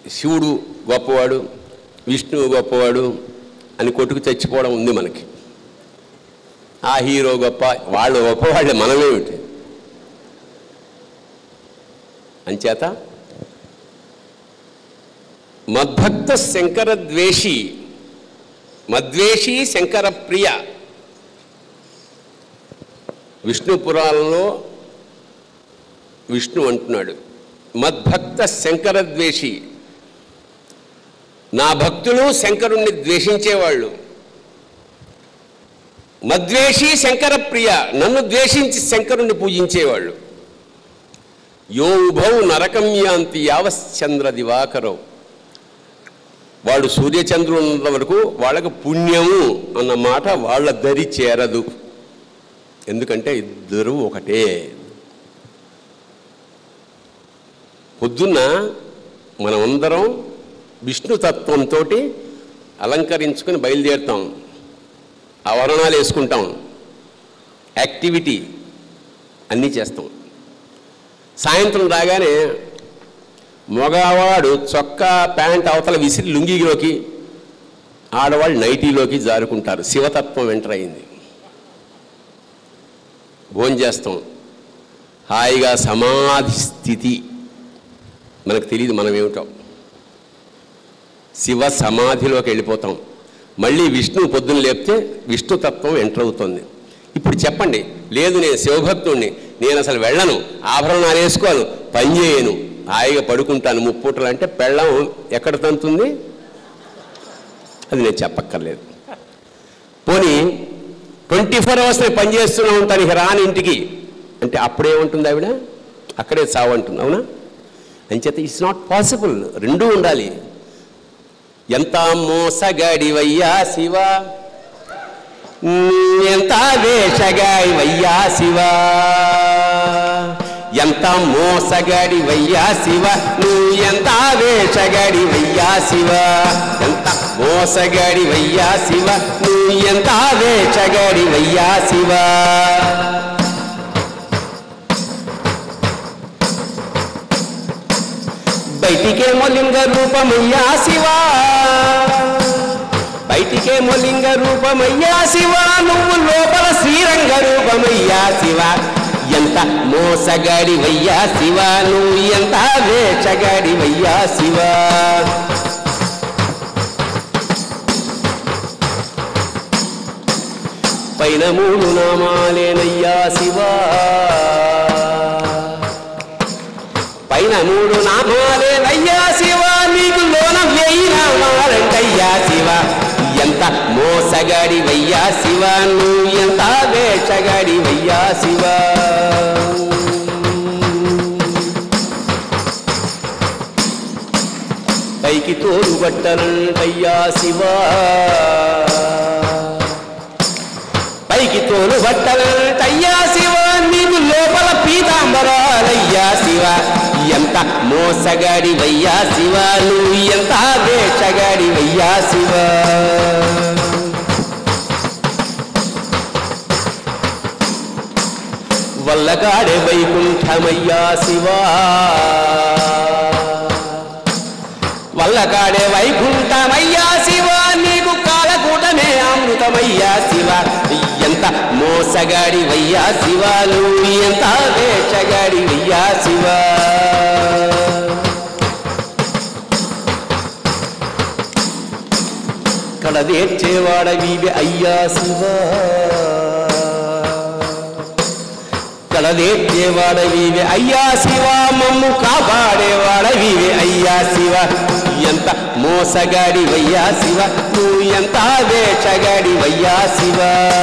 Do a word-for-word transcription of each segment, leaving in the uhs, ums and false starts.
శివుడు గొప్పవాడు, విష్ణువు గొప్పవాడు అని కొట్టుకు చచ్చిపోవడం ఉంది మనకి. ఆ హీరో గొప్ప, వాళ్ళు గొప్పవాళ్ళే, మనమేమిటి? అంచేత మద్భక్త శంకర ద్వేషి, మద్వేషి శంకర ప్రియ. విష్ణు పురాణంలో విష్ణు అంటున్నాడు, మద్భక్త శంకర ద్వేషి, నా భక్తులు శంకరుణ్ణి ద్వేషించేవాళ్ళు. మద్వేషి శంకర ప్రియ, నన్ను ద్వేషించి శంకరుణ్ణి పూజించేవాళ్ళు. యో ఉభౌ నరకం యాంతి యావశ్చంద్ర దివాకరవు, వాడు సూర్యచంద్రులు ఉన్నంత వరకు వాళ్ళకు పుణ్యము అన్న మాట వాళ్ళ దరి చేరదు. ఎందుకంటే ఇద్దరు ఒకటే. పొద్దున్న మనమందరం విష్ణుతత్వంతో అలంకరించుకొని బయలుదేరుతాం, ఆవరణాలు వేసుకుంటాం, యాక్టివిటీ అన్నీ చేస్తాం. సాయంత్రం రాగానే మగవాడు చొక్కా ప్యాంట్ అవతల విసిరి లుంగిలోకి, ఆడవాళ్ళు నైటీలోకి జారుకుంటారు. శివతత్వం ఎంటర్ అయింది. భోజనం చేస్తాం, హాయిగా సమాధి స్థితి. మనకు తెలియదు మనం ఏమిటో. శివ సమాధిలోకి వెళ్ళిపోతాం. మళ్ళీ విష్ణువు పొద్దున్న లేపితే విష్ణుతత్వం ఎంటర్ అవుతుంది. ఇప్పుడు చెప్పండి, లేదు నేను శివభక్తుడిని, నేను అసలు వెళ్ళను, ఆభరణాలు వేసుకోను, పని చేయను, హాయిగా పడుకుంటాను ముప్పూటలు అంటే పెళ్ళం ఎక్కడ తంతుంది? అది నేను చెప్పక్కర్లేదు. పోనీ ట్వంటీ ఫోర్ అవర్స్ నేను పనిచేస్తూనే ఉంటాను, ఇక రాని ఇంటికి అంటే అప్పుడేముంటుంది ఆవిడ? అక్కడే చావు అంటుంది. అవునా? అంచేత ఇట్స్ నాట్ పాసిబుల్. రెండూ ఉండాలి. ఎంత మోసగాడివయ్యా శివ, ఎంత వేషగాడివయ్యా శివ, ఎంత మోసగాడివయ్యా శివ, నువ్వు ఎంత వేషగాడివయ్యా శివ, ఎంత మోసగాడివయ్యా శివ, నువ్వు ఎంత వేషగాడివయ్యా శివ. బయటికేమో లింగ రూపమయ్యా శివ, బయటికేమో లింగ రూపమయ్యా శివ, నువ్వు లోపల శ్రీరంగ రూపమయ్యా శివ. ఎంత మోసగాడివయ్యా శివ, నువ్వు ఎంత వేషగాడివయ్యా శివ. పైన మూడు నామాలేనయ్యా శివ, పైన మూడు నామాలేనయ్యా శివ, నీకు లోన వెయ్యి నామాలంటయ్యా శివ. ఎంత మోసగాడివయ్యా శివ, నువ్వు ఎంత వేషగాడివయ్యా శివ. పైకి తోలు బట్టలంటయ్యా శివ, పైకి తోలు బట్టలంటయ్యా శివ, నీకు లోపల పీతాంబరాలయ్యా శివ. ఎంత మోసగాడివయ్యా శివ, నువ్వు ఎంత వేషగాడివయ్యా శివ. వల్లకాడే వైకుంఠమయ్యా శివ, వల్లకాడే వైకుంఠమయ్యా శివ, నీకు కాలకూటమే అమృతమయ్యా శివ. ఎంత మోసగాడివయ్యా శివ, నువ్వు ఎంత వేషగాడివయ్యా శివ. కళదేర్చేవాడవివే అయ్యా శివ, కళదేర్చేవాడవివే అయ్యా శివ, మమ్ము కాపాడేవాడవివే అయ్యా శివ. ఎంత మోసగాడివయ్యా శివ, నువ్వు ఎంత వేషగాడివయ్యా శివ.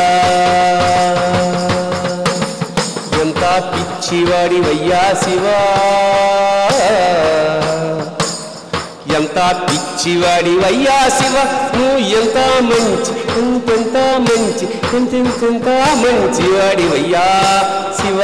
ఎంత పిచ్చివాడివయ్యా శివ, ఎంత పిచ్చివాడివయ్యా శివ, నువ్వు ఎంత మంచి, ఎంతెంత మంచి, ఎంతెంత మంచివాడివయ్యా శివ.